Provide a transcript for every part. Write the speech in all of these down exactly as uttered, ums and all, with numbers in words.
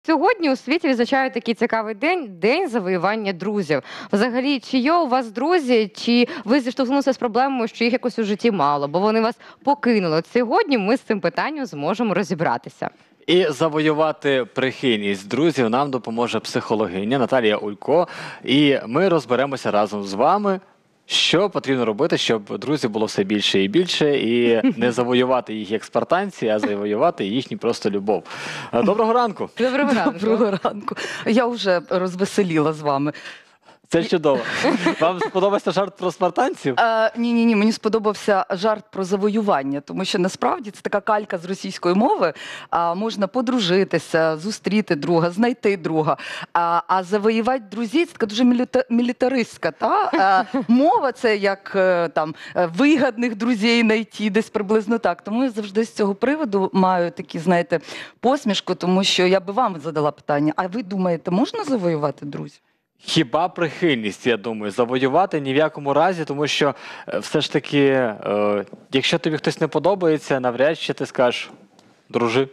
Сьогодні у світі відзначають такий цікавий день – День завоювання друзів. Взагалі, чи є у вас друзі, чи ви зіштовхнулися з проблемою, що їх якось у житті мало, бо вони вас покинули? От сьогодні ми з цим питанням зможемо розібратися. І завоювати прихильність друзів нам допоможе психологиня Наталія Олько. І ми розберемося разом з вами, що потрібно робити, щоб друзів було все більше і більше, і не завоювати їх як спартанці, а завоювати їхню просто любов. Доброго ранку! Доброго ранку! Доброго ранку. Я вже розвеселіла з вами. Це чудово. Вам сподобався жарт про спартанців? Ні-ні-ні, е, мені сподобався жарт про завоювання, тому що насправді це така калька з російської мови. А, можна подружитися, зустріти друга, знайти друга. А, а завоювати друзів – це така дуже міліта, мілітаристська та? А, мова. Це як там вигідних друзів знайти, десь приблизно так. Тому я завжди з цього приводу маю такі, знаєте, посмішку, тому що я би вам задала питання. А ви думаєте, можна завоювати друзів? Хіба прихильність, я думаю, завоювати ні в якому разі, тому що все ж таки, е, якщо тобі хтось не подобається, навряд чи ти скажеш «дружи».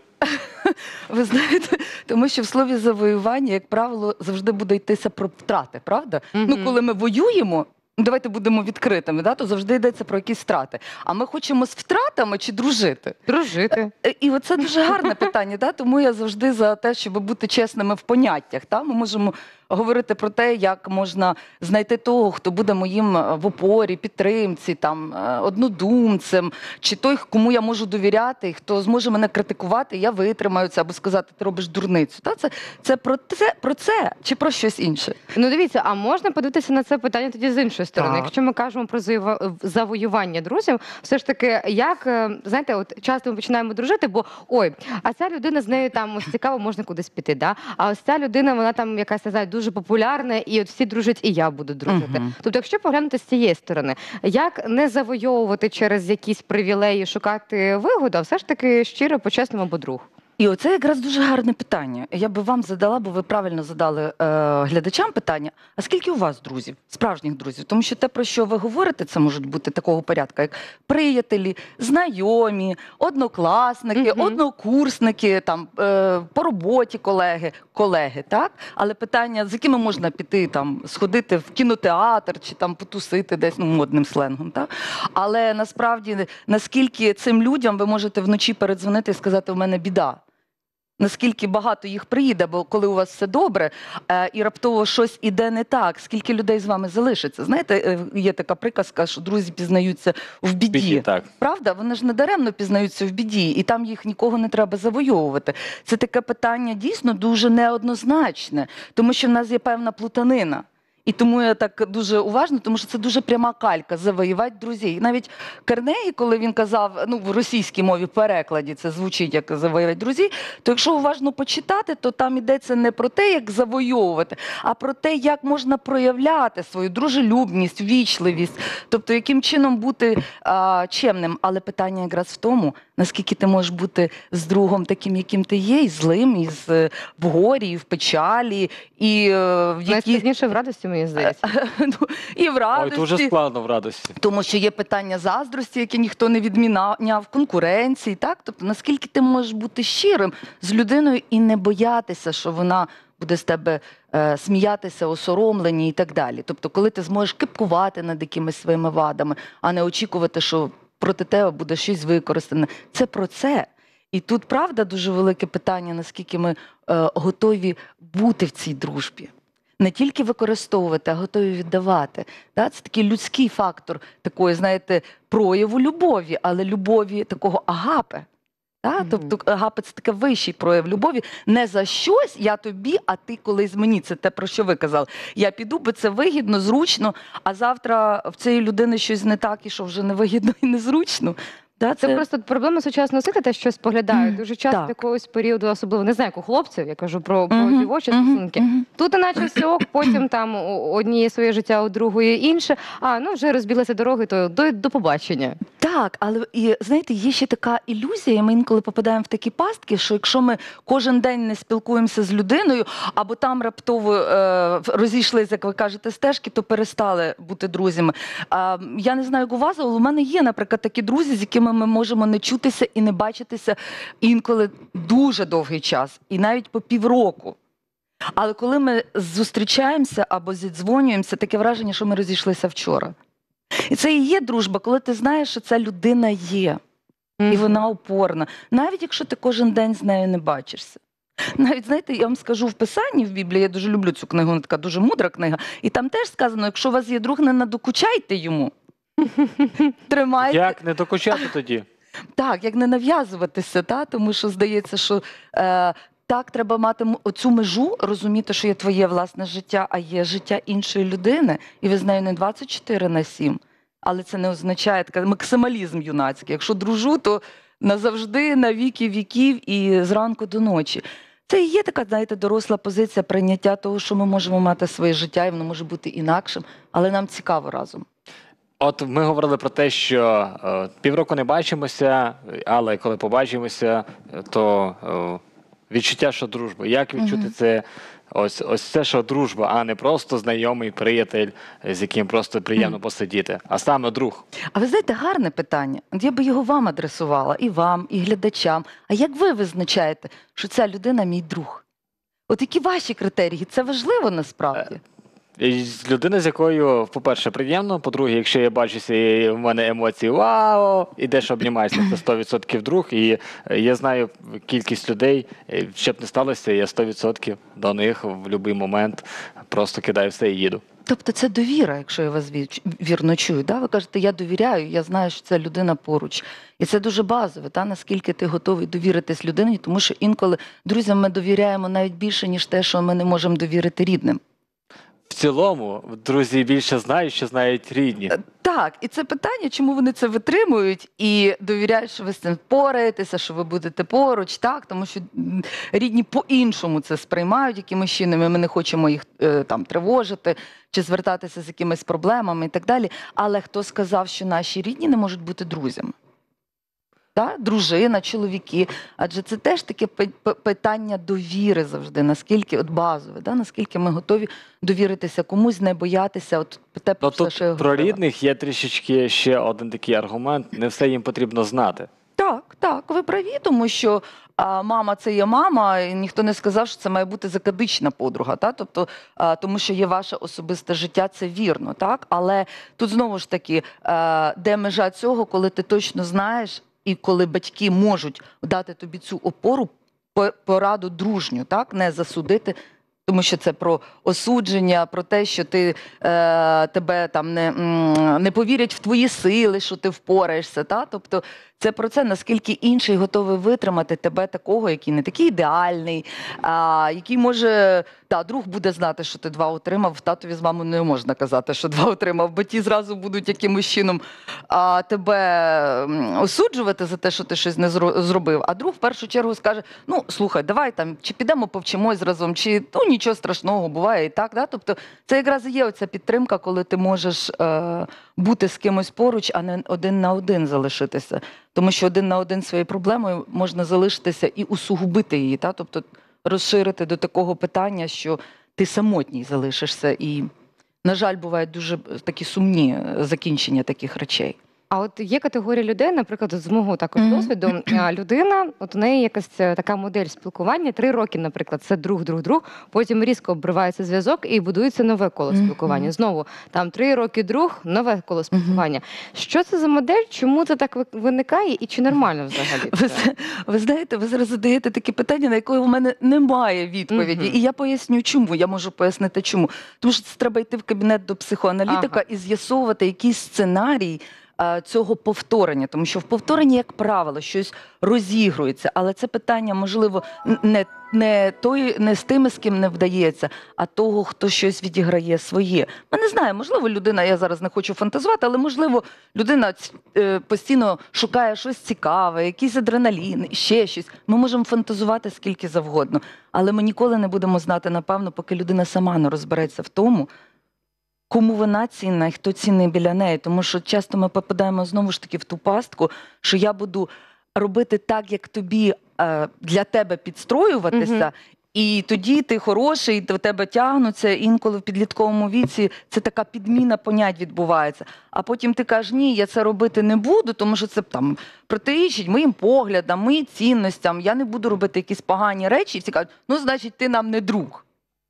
Ви знаєте, тому що в слові завоювання, як правило, завжди буде йтися про втрати, правда? Mm-hmm. Ну, коли ми воюємо, давайте будемо відкритими, да, то завжди йдеться про якісь втрати. А ми хочемо з втратами чи дружити? Дружити. І оце дуже гарне питання, да? Тому я завжди за те, щоб бути чесними в поняттях. Да? Ми можемо говорити про те, як можна знайти того, хто буде моїм в опорі, підтримці, там, однодумцем, чи той, кому я можу довіряти, і хто зможе мене критикувати, я витримаю це, або сказати, ти робиш дурницю. Да? Це, це, про це про це чи про щось інше? Ну дивіться, а можна подивитися на це питання тоді з іншої сторони? Так. Якщо ми кажемо про завоювання друзів, все ж таки, як, знаєте, от часто ми починаємо дружити, бо, ой, а ця людина, з нею там ось цікаво, можна кудись піти, да? А ось ця людина, вона там якась, не знаю, дуже популярна, і от всі дружать, і я буду дружити. Uh-huh. Тобто, якщо поглянути з цієї сторони, як не завойовувати через якісь привілеї, шукати вигоду, а все ж таки щиро, по-чесному, бо друг? І оце якраз дуже гарне питання. Я би вам задала, бо ви правильно задали е, глядачам питання, а скільки у вас друзів, справжніх друзів? Тому що те, про що ви говорите, це можуть бути такого порядку, як приятелі, знайомі, однокласники, mm-hmm. однокурсники, там, е, по роботі колеги, колеги, так? Але питання, з якими можна піти, там, сходити в кінотеатр чи там потусити десь, ну, модним сленгом, так? Але насправді, наскільки цим людям ви можете вночі передзвонити і сказати, у мене біда? Наскільки багато їх приїде, бо коли у вас все добре, е, і раптово щось іде не так, скільки людей з вами залишиться. Знаєте, е, є така приказка, що друзі пізнаються в біді. біді так. Правда? Вони ж не даремно пізнаються в біді, і там їх нікого не треба завойовувати. Це таке питання дійсно дуже неоднозначне, тому що в нас є певна плутанина. І тому я так дуже уважно, тому що це дуже пряма калька – завоювати друзів. І навіть Карнегі, коли він казав, ну, в російській мові, в перекладі це звучить як завоювати друзів, то якщо уважно почитати, то там йдеться не про те, як завойовувати, а про те, як можна проявляти свою дружелюбність, ввічливість, тобто яким чином бути а, чемним. Але питання якраз в тому, наскільки ти можеш бути з другом таким, яким ти є, і злим, і з, в горі, і в печалі, і в які... Найскладніше в радості, мені здається. Ну, і в радості. Ой, дуже складно в радості. Тому що є питання заздрості, які ніхто не відміняв, конкуренції, так? Тобто, наскільки ти можеш бути щирим з людиною і не боятися, що вона буде з тебе е, сміятися, осоромлені і так далі. Тобто, коли ти зможеш кипкувати над якимись своїми вадами, а не очікувати, що проти тебе буде щось використане. Це про це. І тут, правда, дуже велике питання, наскільки ми е, готові бути в цій дружбі. Не тільки використовувати, а готові віддавати. Да? Це такий людський фактор такої, знаєте, прояву любові, але любові такого агапе. Да? Mm-hmm. Тобто агапе – це такий вищий прояв любові. Не за щось я тобі, а ти колись мені. Це те, про що ви казали. Я піду, бо це вигідно, зручно, а завтра в цієї людини щось не так, і що вже не вигідно і незручно. Да, це... це просто проблема сучасного світу, те, що споглядають. Дуже часто так. якогось періоду, особливо, не знаю, як у хлопців, я кажу про, про uh-huh. дівочі стосунки. Uh-huh. Тут іначе все ок, потім там однієї своє життя, у другої інше, а ну вже розбілися дороги, то до, до побачення. Так, але і, знаєте, є ще така ілюзія, і ми інколи попадаємо в такі пастки, що якщо ми кожен день не спілкуємося з людиною, або там раптово е, розійшлися, як ви кажете, стежки, то перестали бути друзями. Е, я не знаю, як у вас, але у мене є, наприклад, такі друзі, з якими якими ми можемо не чутися і не бачитися інколи дуже довгий час, і навіть по півроку. Але коли ми зустрічаємося або зідзвонюємося, таке враження, що ми розійшлися вчора. І це і є дружба, коли ти знаєш, що ця людина є. І вона опорна. Навіть якщо ти кожен день з нею не бачишся. Навіть, знаєте, я вам скажу, в Писанні, в Біблії, я дуже люблю цю книгу, вона така дуже мудра книга, і там теж сказано, якщо у вас є друг, не надокучайте йому. Тримайте. Як не докучати тоді? Так, як не нав'язуватися, та? Тому що здається, що е, так, треба мати м- оцю межу, розуміти, що є твоє власне життя, а є життя іншої людини, і ви з нею не двадцять чотири на сім. Але це не означає такий максималізм юнацький. Якщо дружу, то назавжди, на віки віків і зранку до ночі. Це і є така, знаєте, доросла позиція прийняття того, що ми можемо мати своє життя, і воно може бути інакшим, але нам цікаво разом. От ми говорили про те, що е, півроку не бачимося, але коли побачимося, то е, відчуття, що дружба. Як відчути Мгм. це? Ось, ось це, що дружба, а не просто знайомий приятель, з яким просто приємно посидіти, а саме друг. А ви знаєте, гарне питання. От я би його вам адресувала, і вам, і глядачам. А як ви визначаєте, що ця людина мій друг? От які ваші критерії? Це важливо насправді. І з- людина, з якою, по-перше, приємно, по-друге, якщо я бачуся і в мене емоції вау, ідеш обнімаєшся, це сто відсотків друг. І е, я знаю кількість людей, е, що б не сталося, я сто відсотків до них в будь-який момент просто кидаю все і їду. Тобто це довіра, якщо я вас віч- вірно чую. Да? Ви кажете, я довіряю, я знаю, що ця людина поруч. І це дуже базове, та? Наскільки ти готовий довіритись людині, тому що інколи друзям ми довіряємо навіть більше, ніж те, що ми не можемо довірити рідним. В цілому, друзі більше знають, що знають рідні. Так, і це питання, чому вони це витримують і довіряють, що ви з цим впораєтеся, що ви будете поруч, так, тому що м, рідні по-іншому це сприймають якимось чином, і ми не хочемо їх е, там тривожити чи звертатися з якимись проблемами і так далі. Але хто сказав, що наші рідні не можуть бути друзями? Да? Дружина, чоловіки, адже це теж таке пи- пи- питання довіри завжди, наскільки от базове, да? Наскільки ми готові довіритися комусь, не боятися, от те, про Ну все, тут що я про говорила. рідних є трішечки ще один такий аргумент, не все їм потрібно знати. Так, так, ви праві, тому що а, мама це є мама, і ніхто не сказав, що це має бути закадична подруга, та? Тобто, а, тому що є ваше особисте життя, це вірно, так? Але тут знову ж таки, а, де межа цього, коли ти точно знаєш, і коли батьки можуть дати тобі цю опору, по- пораду дружню, так? Не засудити, тому що це про осудження, про те, що ти, е, тебе там не, м, не повірять в твої сили, що ти впораєшся. Та? Тобто це про це, наскільки інший готовий витримати тебе такого, який не такий ідеальний, а, який може, та, друг буде знати, що ти два отримав, татові з мамою не можна казати, що два отримав, бо ті зразу будуть якимось чином а, тебе м, осуджувати за те, що ти щось не зро- зробив. А друг в першу чергу скаже, ну, слухай, давай там, чи підемо повчимось разом, чи ну, нічого страшного, буває і так. Да? Тобто це якраз і є оця підтримка, коли ти можеш е, бути з кимось поруч, а не один на один залишитися. Тому що один на один своєю проблемою можна залишитися і усугубити її, та? Тобто розширити до такого питання, що ти самотній залишишся. І, на жаль, бувають дуже такі сумні е, закінчення таких речей. А от є категорія людей, наприклад, з мого також Мгм. досвіду, а, людина, от у неї якась е, така модель спілкування, три роки, наприклад, це друг, друг, друг, потім різко обривається зв'язок і будується нове коло Мгм. спілкування. Знову там три роки друг, нове коло спілкування. Що це за модель? Чому це так ви- виникає і чи нормально взагалі? Ви, це? зна- ви знаєте, ви зараз задаєте таке питання, на яке у мене немає відповіді. Мгм. І я поясню, чому. Я можу пояснити, чому. Тому що це треба йти в кабінет до психоаналітика Ага. і з'ясовувати якийсь сценарій е, цього повторення. Тому що в повторенні, як правило, щось розігрується. Але це питання, можливо, н- не, не, той, не з тими, з ким не вдається, а того, хто щось відіграє своє. Ми не знаємо, можливо, людина, я зараз не хочу фантазувати, але можливо, людина ц- е, постійно шукає щось цікаве, якийсь адреналін, ще щось. Ми можемо фантазувати скільки завгодно, але ми ніколи не будемо знати, напевно, поки людина сама не розбереться в тому, кому вона цінна і хто цінний біля неї. Тому що часто ми попадаємо знову ж таки в ту пастку, що я буду робити так, як тобі е, для тебе підстроюватися, Мгм. І тоді ти хороший, до тебе тягнуться, інколи в підлітковому віці це така підміна понять відбувається. А потім ти кажеш, ні, я це робити не буду, тому що це там протирічить моїм поглядам, моїм цінностям, я не буду робити якісь погані речі. І всі кажуть, ну, значить, ти нам не друг.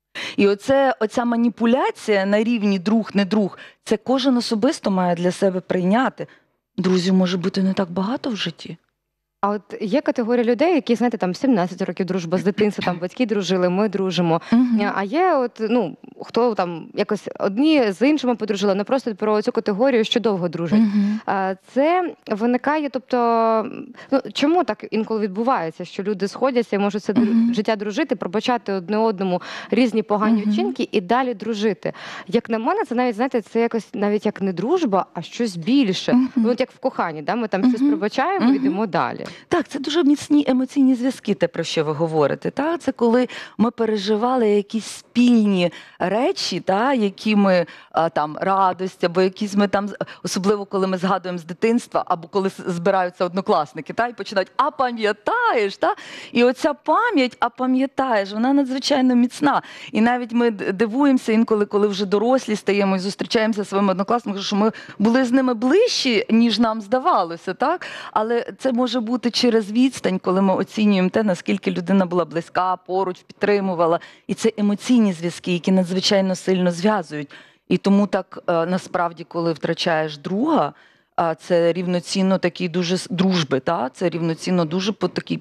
І оце, оця маніпуляція на рівні друг-не друг, це кожен особисто має для себе прийняти. Друзів може бути не так багато в житті. А от є категорія людей, які, знаєте, там сімнадцять років дружба з дитинства, там батьки дружили, ми дружимо. Мгм. А є от, ну, хто там якось одні з іншими подружили, не просто про цю категорію, що довго дружать. Мгм. А це виникає, тобто, ну, чому так інколи відбувається, що люди сходяться і можуть все Мгм. життя дружити, пробачати одне одному різні погані Мгм. вчинки і далі дружити. Як на мене, це навіть, знаєте, це якось навіть як не дружба, а щось більше. Мгм. Ну, от як в коханні, да? Ми там Мгм. щось пробачаємо, Мгм. йдемо далі. Так, це дуже міцні емоційні зв'язки, те, про що ви говорите. Та? Це коли ми переживали якісь спільні речі, та? Які ми а, там радость, або якісь ми там, особливо коли ми згадуємо з дитинства, або коли с- збираються однокласники, та? І починають, а пам'ятаєш? Та? І оця пам'ять, а пам'ятаєш, вона надзвичайно міцна. І навіть ми д- дивуємося інколи, коли вже дорослі стаємо і зустрічаємося зі своїми однокласниками, що ми були з ними ближчі, ніж нам здавалося, так? Але це може бути через відстань, коли ми оцінюємо те, наскільки людина була близька, поруч, підтримувала. І це емоційні зв'язки, які надзвичайно сильно зв'язують. І тому так е, насправді, коли втрачаєш друга, а це рівноцінно такій дуже с- дружби, та? Це рівноцінно дуже по такій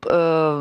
е,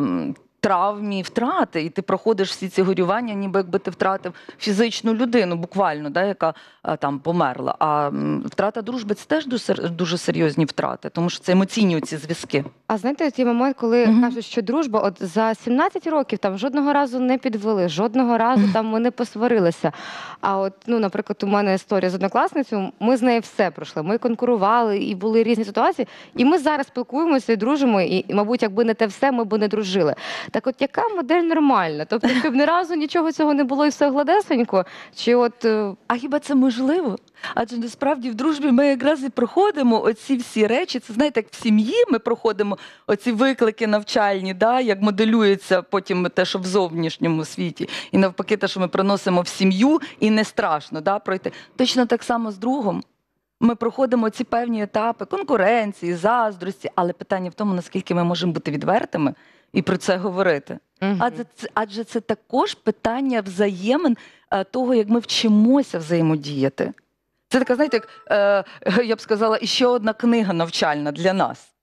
травмі втрати. І ти проходиш всі ці горювання, ніби якби ти втратив фізичну людину, буквально, да, яка е, там померла. А м, втрата дружби це теж дуже, сер- дуже серйозні втрати, тому що це емоційні ці зв'язки. А знаєте, ті момент, коли Мгм. кажуть, що дружба, от за сімнадцять років там жодного разу не підвели, жодного разу там ми не посварилися. А от, ну, наприклад, у мене історія з однокласницею, ми з нею все пройшли. Ми конкурували, і були різні ситуації. І ми зараз спілкуємося і дружимо. І, і, мабуть, якби не те все, ми б не дружили. Так от яка модель нормальна? Тобто, щоб ні разу нічого цього не було і все гладесенько? Чи от е, А хіба це можливо? Адже насправді в дружбі ми якраз і проходимо оці всі речі. Це, знаєте, як в сім'ї ми проходимо оці виклики навчальні, да, як моделюється потім те, що в зовнішньому світі. І навпаки, те, що ми приносимо в сім'ю, і не страшно, да, пройти. Точно так само з другом. Ми проходимо ці певні етапи конкуренції, заздрості, але питання в тому, наскільки ми можемо бути відвертими і про це говорити. мгм. Адже це, адже це також питання взаємин е, того, як ми вчимося взаємодіяти. Це така, знаєте, як, е, я б сказала, іще одна книга навчальна для нас.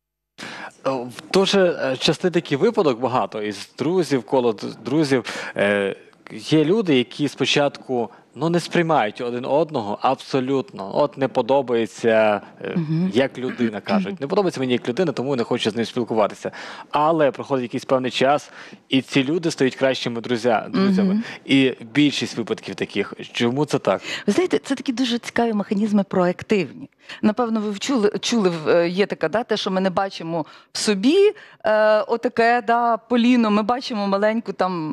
Е, Дуже е, частий такий випадок багато із друзів, коло д- друзів. Е, Є люди, які спочатку ну, не сприймають один одного абсолютно. От не подобається е, Мгм. як людина, кажуть. Не подобається мені як людина, тому не хочу з ним спілкуватися. Але проходить якийсь певний час, і ці люди стають кращими друзя, друзями. Мгм. І більшість випадків таких. Чому це так? Ви знаєте, це такі дуже цікаві механізми проактивні. Напевно, ви чули, чули е, є така, да, те, що ми не бачимо в собі, е, отаке, да, поліно, ми бачимо маленьку там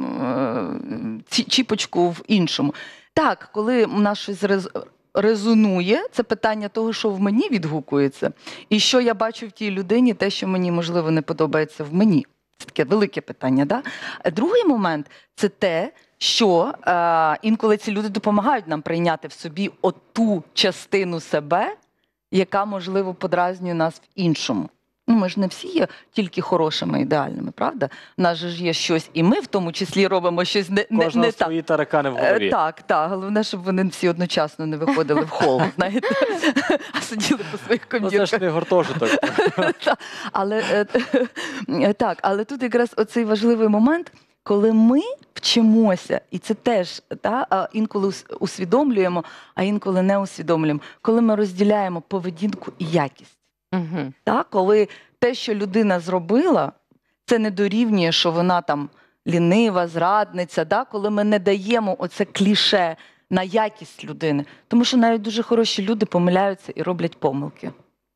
е, ці- чіпочку в іншому. Так, коли в нас щось рез- резонує, це питання того, що в мені відгукується, і що я бачу в тій людині, те, що мені, можливо, не подобається в мені. Це таке велике питання. Да? А другий момент – це те, що е, інколи ці люди допомагають нам прийняти в собі оту частину себе, яка, можливо, подразнює нас в іншому. Ну, ми ж не всі є тільки хорошими, ідеальними, правда? У нас же ж є щось, і ми в тому числі робимо щось не, не, Кожного не так. свої таракани в Е, голові. Так, так. Головне, щоб вони всі одночасно не виходили в хол, знаєте, а сиділи по своїх Ну, це комірках. ж не гуртожиток. Та, але, е, е, так, але тут якраз оцей важливий момент, коли ми вчимося, і це теж та, а, інколи ус- усвідомлюємо, а інколи не усвідомлюємо, коли ми розділяємо поведінку і якість. Мгм. Та, коли те, що людина зробила, це не дорівнює, що вона там лінива, зрадниця, да? Коли ми не даємо оце кліше на якість людини. Тому що навіть дуже хороші люди помиляються і роблять помилки.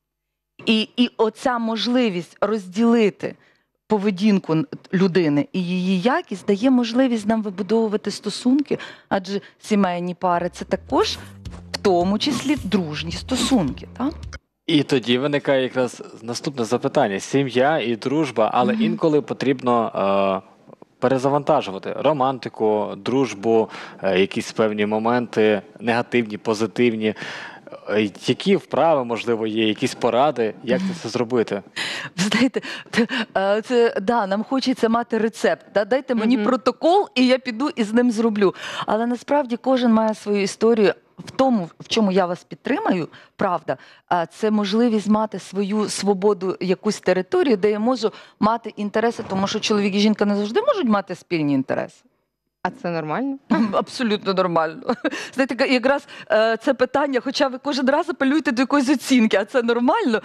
І, і оця можливість розділити поведінку н- людини і її якість дає можливість нам вибудовувати стосунки, адже сімейні пари – це також в тому числі дружні стосунки. Так? І тоді виникає якраз наступне запитання: сім'я і дружба, але Мгм. інколи потрібно перезавантажувати романтику, дружбу, е, якісь певні моменти, негативні, позитивні. Е, Які вправи, можливо, є, якісь поради, як це все зробити? Ви знаєте, т- е, це, да, нам хочеться мати рецепт. Да? Дайте мені Мгм. протокол, і я піду і з ним зроблю. Але насправді кожен має свою історію. В тому, в чому я вас підтримаю, правда, а, це можливість мати свою свободу, якусь територію, де я можу мати інтереси, тому що чоловік і жінка не завжди можуть мати спільні інтереси. А це нормально? Абсолютно нормально. Знаєте, ка- якраз е, це питання, хоча ви кожен раз апелюєте до якоїсь оцінки, а це нормально.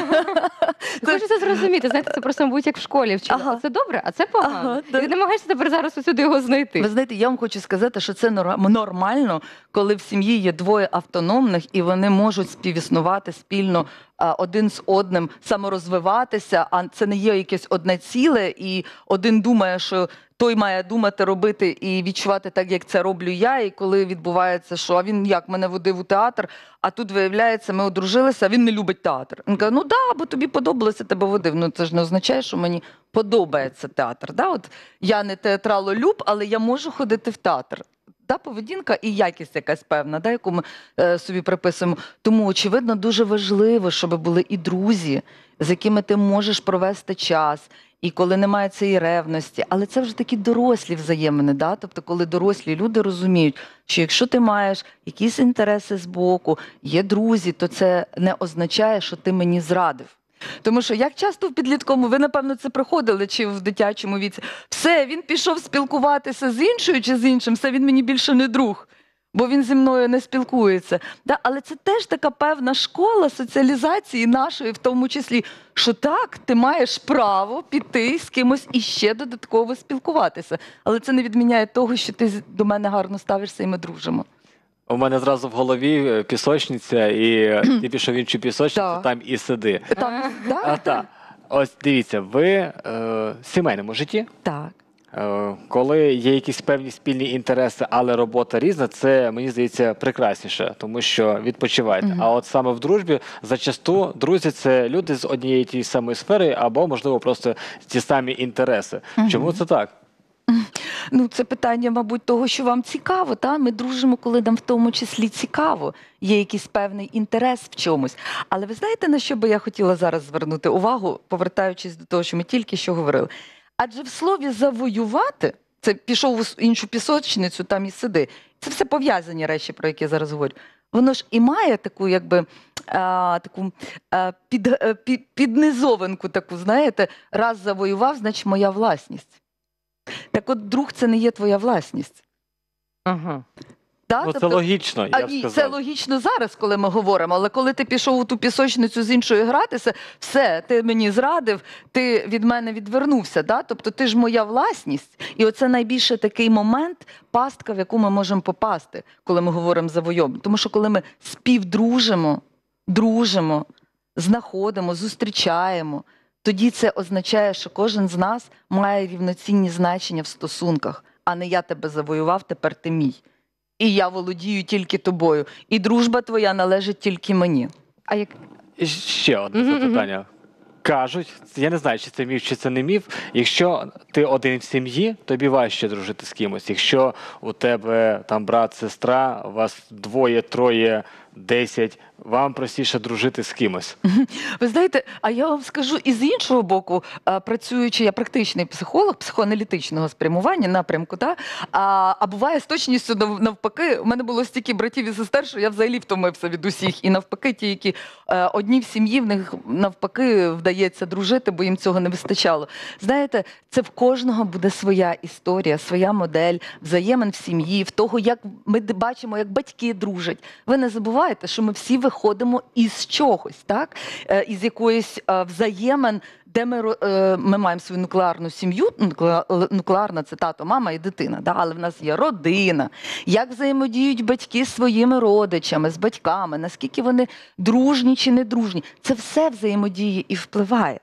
Це- Хочеться зрозуміти, знаєте, це просто, мабуть, як в школі вчили. Ага. Це добре, а це погано. Ага, І да. ти намагаєшся тепер зараз усюди його знайти. Ви знаєте, я вам хочу сказати, що це нора- нормально, коли в сім'ї є двоє автономних, і вони можуть співіснувати спільно а, один з одним, саморозвиватися, а це не є якесь одне ціле, і один думає, що той має думати, робити і відчувати так, як це роблю я. І коли відбувається, що а він як мене водив у театр, а тут виявляється, ми одружилися, а він не любить театр. Він каже, ну да, бо тобі подобалося, тебе водив. Ну це ж не означає, що мені подобається театр. Да? От я не театралолюб, але я можу ходити в театр. Та поведінка і якість якась певна, да, яку ми е, собі приписуємо. Тому, очевидно, дуже важливо, щоб були і друзі, з якими ти можеш провести час, і коли немає цієї ревності. Але це вже такі дорослі взаємини, да? Тобто, коли дорослі люди розуміють, що якщо ти маєш якісь інтереси з боку, є друзі, то це не означає, що ти мені зрадив. Тому що як часто в підлітковому, ви, напевно, це проходили, чи в дитячому віці, все, він пішов спілкуватися з іншою чи з іншим, все, він мені більше не друг, бо він зі мною не спілкується. Да? Але це теж така певна школа соціалізації нашої, в тому числі, що так, ти маєш право піти з кимось іще додатково спілкуватися. Але це не відміняє того, що ти з- до мене гарно ставишся і ми дружимо. У мене зразу в голові е, пісочниця, і е, ти пішов в іншу пісочницю, Так. там і сиди. Там, да, А та, ось дивіться, ви е, в сімейному житті, так. е, коли є якісь певні спільні інтереси, але робота різна, це, мені здається, прекрасніше, тому що відпочиваєте. Мгм. А от саме в дружбі, зачасту, друзі – це люди з однієї тієї самої сфери, або, можливо, просто ті самі інтереси. Мгм. Чому це так? Ну, це питання, мабуть, того, що вам цікаво. Та? Ми дружимо, коли нам в тому числі цікаво. Є якийсь певний інтерес в чомусь. Але ви знаєте, на що би я хотіла зараз звернути увагу, повертаючись до того, що ми тільки що говорили? Адже в слові «завоювати» – це пішов в іншу пісочницю, там і сиди. Це все пов'язані речі, про які я зараз говорю. Воно ж і має таку, якби, а, таку а, під, а, під, піднизованку таку, знаєте, раз завоював, значить моя власність. Так от друг – це не є твоя власність. Ага. Да? Ну, це Тобто- логічно, а я б ні, це сказав. логічно зараз, коли ми говоримо, але коли ти пішов у ту пісочницю з іншою гратися, все, ти мені зрадив, ти від мене відвернувся. Да? Тобто ти ж моя власність. І оце найбільше такий момент, пастка, в яку ми можемо попасти, коли ми говоримо за войову. Тому що коли ми співдружимо, дружимо, знаходимо, зустрічаємо, тоді це означає, що кожен з нас має рівноцінні значення в стосунках, а не я тебе завоював, тепер ти мій. І я володію тільки тобою. І дружба твоя належить тільки мені. А як І ще одне Мгм, мгм. запитання. Кажуть, я не знаю, чи це міф, чи це не міф. Якщо ти один в сім'ї, тобі важче дружити з кимось. Якщо у тебе там брат, сестра, у вас двоє, троє, десять, вам простіше дружити з кимось. Ви знаєте, а я вам скажу, і з іншого боку, а, працюючи, я практичний психолог психоаналітичного спрямування, напрямку, та, а, а буває з точністю нав- навпаки, у мене було стільки братів і сестер, що я взагалі втомився від усіх. І навпаки, ті, які е, одні в сім'ї, в них навпаки вдається дружити, бо їм цього не вистачало. Знаєте, це в кожного буде своя історія, своя модель, взаємин в сім'ї, в того, як ми д- бачимо, як батьки дружать. Ви не забувайте, що ми всі виходимо із чогось, так? Е, із якоїсь е, взаємин, де ми, ро- е, ми маємо свою нуклеарну сім'ю, нуклеа- нуклеарна – це тато, мама і дитина, да? Але в нас є родина, як взаємодіють батьки з своїми родичами, з батьками, наскільки вони дружні чи не дружні. Це все взаємодіє і впливає.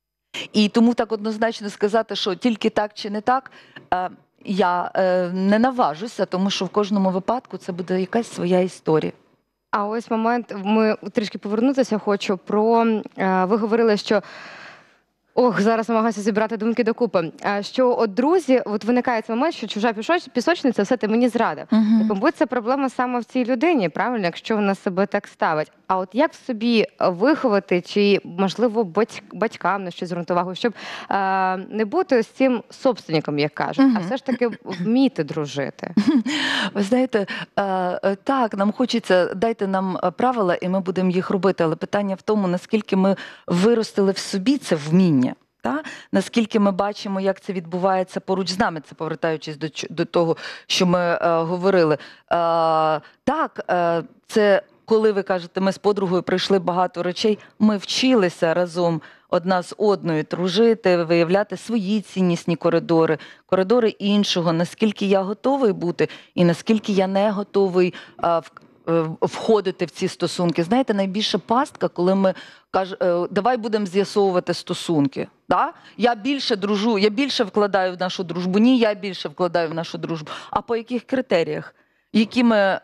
І тому так однозначно сказати, що тільки так чи не так, е, я е, не наважуся, тому що в кожному випадку це буде якась своя історія. А ось момент, ми трішки повернутися хочу про. е, Ви говорили, що Ох, зараз намагаюся зібрати думки докупи. А, Що от друзі, от виникає цей момент, що чужа пішоч- пісочниця, все ти мені зрадив. Мгм. Так, мабуть, це проблема саме в цій людині, правильно, якщо вона себе так ставить. А от як в собі виховати, чи, можливо, бать- батькам на щось звернути увагу, щоб е, не бути ось цим собственником, як кажуть, Мгм. а все ж таки вміти дружити? Ви знаєте, е, е, так, нам хочеться, дайте нам е, правила, і ми будемо їх робити. Але питання в тому, наскільки ми виростили в собі це вміння. Та? Наскільки ми бачимо, як це відбувається поруч з нами, це повертаючись до, ч- до того, що ми е, говорили. Е, так, е, це коли ви кажете, ми з подругою пройшли багато речей, ми вчилися разом одна з одною дружити, виявляти свої ціннісні коридори, коридори іншого, наскільки я готовий бути і наскільки я не готовий а, в, е, входити в ці стосунки. Знаєте, найбільша пастка, коли ми кажемо, давай будемо з'ясовувати стосунки. Да? Я більше дружу, я більше вкладаю в нашу дружбу, ні, я більше вкладаю в нашу дружбу. А по яких критеріях? Які ми, е,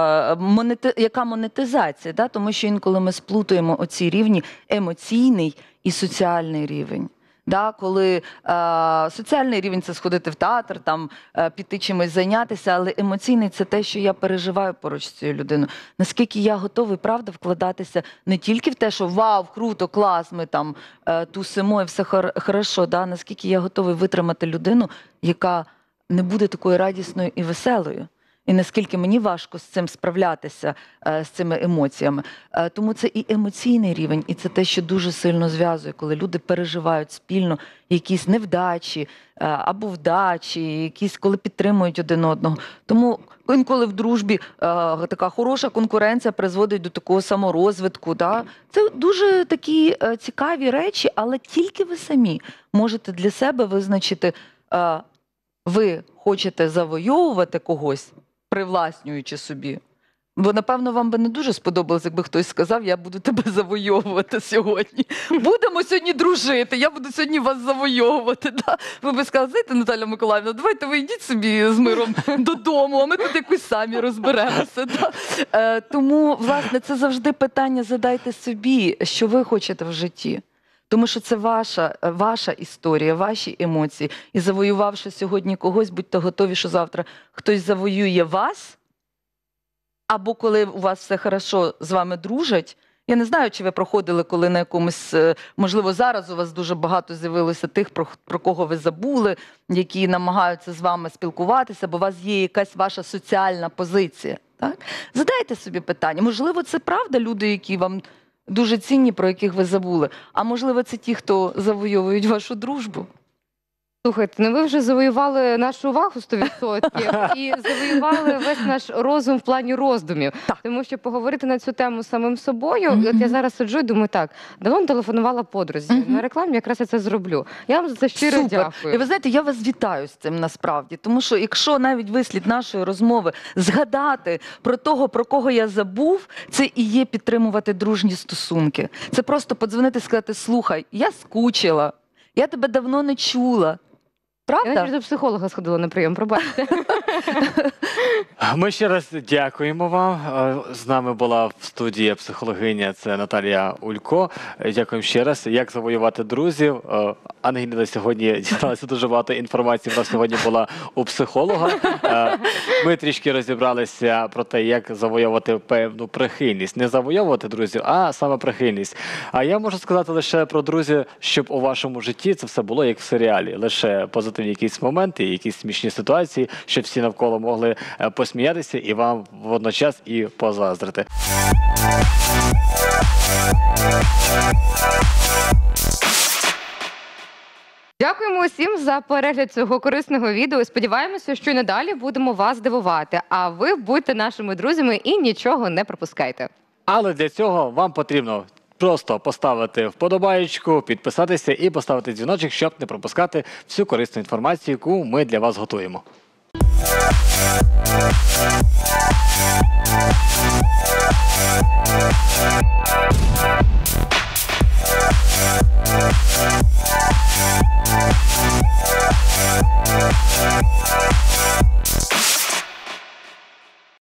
монети, яка монетизація? Да? Тому що інколи ми сплутуємо оці рівні емоційний і соціальний рівень. Да? Коли е, соціальний рівень – це сходити в театр, там, е, піти чимось зайнятися, але емоційний – це те, що я переживаю поруч з цією людиною. Наскільки я готовий, правда, вкладатися не тільки в те, що вау, круто, клас, ми там е, тусимо і все хор хорошо, да? Наскільки я готовий витримати людину, яка не буде такою радісною і веселою. І наскільки мені важко з цим справлятися, е, з цими емоціями. Е, тому це і емоційний рівень, і це те, що дуже сильно зв'язує, коли люди переживають спільно якісь невдачі е, або вдачі, якісь, коли підтримують один одного. Тому інколи в дружбі е, така хороша конкуренція призводить до такого саморозвитку. Да? Це дуже такі е, цікаві речі, але тільки ви самі можете для себе визначити, е, ви хочете завойовувати когось, привласнюючи собі. Бо, напевно, вам би не дуже сподобалось, якби хтось сказав, я буду тебе завойовувати сьогодні. Будемо сьогодні дружити, я буду сьогодні вас завойовувати. Да? Ви б сказали, знаєте, Наталя Миколаївна, давайте ви йдіть собі з миром додому, а ми тут якось самі розберемося. Да? Е, тому, власне, це завжди питання задайте собі, що ви хочете в житті. Тому що це ваша, ваша історія, ваші емоції. І завоювавши сьогодні когось, будьте готові, що завтра хтось завоює вас, або коли у вас все хорошо, з вами дружать. Я не знаю, чи ви проходили, коли на якомусь, можливо, зараз у вас дуже багато з'явилося тих, про, про кого ви забули, які намагаються з вами спілкуватися, бо у вас є якась ваша соціальна позиція. Так? Задайте собі питання. Можливо, це правда люди, які вам дуже цінні, про яких ви забули. А можливо, це ті, хто завойовують вашу дружбу. Слухайте, ну ви вже завоювали нашу увагу сто відсотків і завоювали весь наш розум в плані роздумів. Так. Тому що поговорити на цю тему з самим собою, Мгм. і от я зараз сиджу і думаю, так, давно телефонувала подрузі. Мгм. На рекламі якраз я це зроблю. Я вам за це щиро Супер. дякую. І ви знаєте, я вас вітаю з цим насправді. Тому що якщо навіть вислід нашої розмови згадати про того, про кого я забув, це і є підтримувати дружні стосунки. Це просто подзвонити і сказати, слухай, я скучила, я тебе давно не чула. Я Правда? навіть до психолога сходила на прийом, пробачте. Ми ще раз дякуємо вам. Е, З нами була в студії психологиня, це Наталія Улько. Е, Дякуємо ще раз. Як завоювати друзів? Е, Ангеліна сьогодні дізналася дуже багато інформації. Вона сьогодні була у психолога. Е, Ми трішки розібралися про те, як завоювати певну прихильність. Не завоювати друзів, а саме прихильність. А я можу сказати лише про друзів, щоб у вашому житті це все було як в серіалі. Лише позитивні якісь моменти, якісь смішні ситуації, щоб всі навколо могли е, посміятися і вам водночас і позаздрити. Дякуємо усім за перегляд цього корисного відео. Сподіваємося, що й надалі будемо вас дивувати. А ви будьте нашими друзями і нічого не пропускайте. Але для цього вам потрібно просто поставити вподобаєчку, підписатися і поставити дзвіночок, щоб не пропускати всю корисну інформацію, яку ми для вас готуємо.